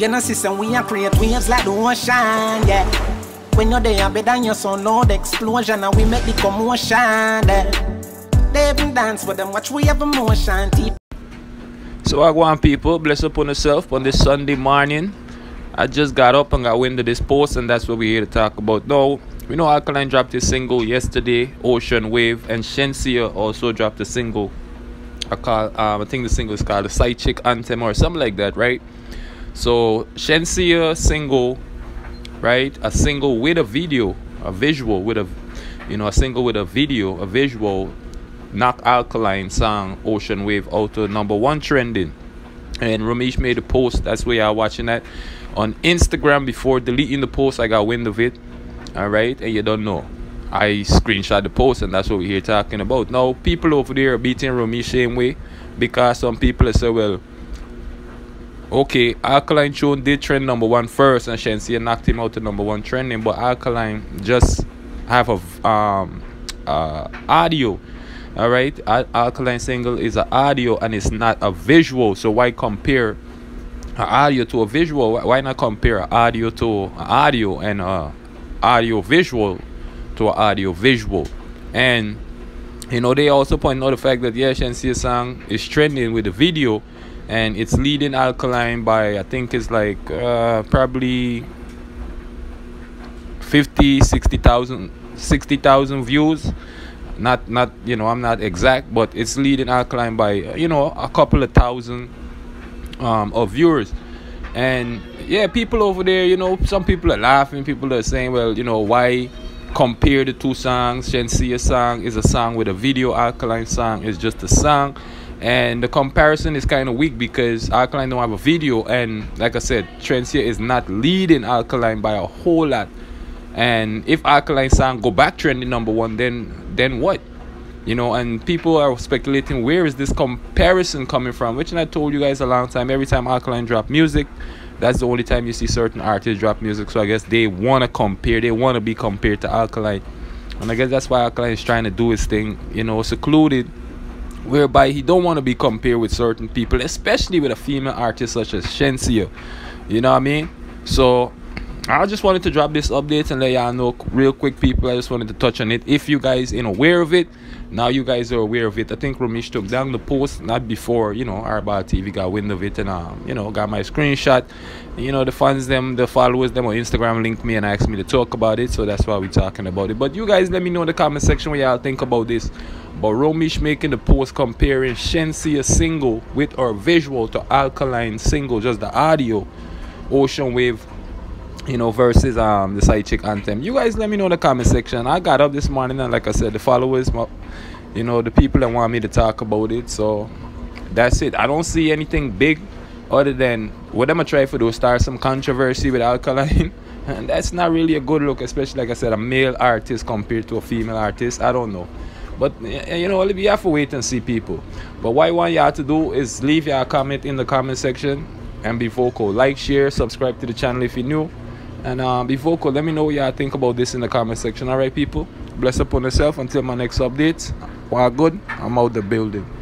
You know, sister, we are create waves like the ocean, yeah. When you're there, better than your son, no the explosion, and we make the commotion, They even dance with them, watch we have emotion. So I go on, people, bless upon yourself on this Sunday morning. I just got up and got wind of this post, and that's what we're here to talk about. Now, we know Alkaline dropped his single yesterday, Ocean Wave, and Shenseea also dropped a single. I think the single is called the Side Chick Anthem or something like that, right? So Shenseea single, right? A single with a video, a visual with a, a single with a video, a visual, knock Alkaline song Ocean Wave out to #1 trending. And Romeich made a post. That's where y'all watching that on Instagram. Before deleting the post, I got wind of it. All right, and you don't know, I screenshot the post, and that's what we're here talking about. Now, people over there are beating Romeich same way, because some people say, well, okay, Alkaline tune did trend #1 first, and Shenseea knocked him out to #1 trending, but Alkaline just have a audio. All right, Alkaline single is an audio and it's not a visual. So why compare an audio to a visual? Why not compare an audio to an audio and audio visual to an audio visual? And they also point out the fact that Shenseea's song is trending with the video, and it's leading Alkaline by, I think it's like probably 60,000 views. Not I'm not exact, but it's leading Alkaline by a couple of thousand of viewers. And people over there, some people are laughing, people are saying, well, why compare the two songs? Shenseea's song is a song with a video, Alkaline song is just a song, and the comparison is kind of weak because Alkaline don't have a video, and like I said, Shenseea is not leading Alkaline by a whole lot. And if Alkaline song go back trending #1, then what? And people are speculating, where is this comparison coming from? Which I told you guys a long time, every time Alkaline drop music, that's the only time you see certain artists drop music. So I guess they want to compare, they want to be compared to Alkaline. And I guess that's why Alkaline is trying to do his thing, secluded, whereby he don't want to be compared with certain people, especially with a female artist such as Shenseea. You know what I mean? So I just wanted to drop this update and let y'all know real quick, people. I just wanted to touch on it. If you guys ain't aware of it, now you guys are aware of it. I think Romeich took down the post, not before, Hardball TV got wind of it and, got my screenshot. The fans, the followers, them on Instagram linked me and asked me to talk about it. So that's why we're talking about it. But you guys let me know in the comment section what y'all think about this. But Romeich making the post comparing Shenseea single with our visual to Alkaline single, just the audio, Ocean Wave, versus the Side Chick Anthem. You guys let me know in the comment section. I got up this morning, and like I said, the followers, the people that want me to talk about it. So that's it. I don't see anything big other than what I'm gonna try for do, start some controversy with Alkaline. And that's not really a good look, especially, like I said, a male artist compared to a female artist. I don't know, but you have to wait and see, people. But what I want y'all to do is leave your comment in the comment section and be vocal. Like, share, subscribe to the channel if you're new. And be vocal. Let me know what y'all think about this in the comment section. Alright, people, bless upon yourself until my next update. Well, good, I'm out the building.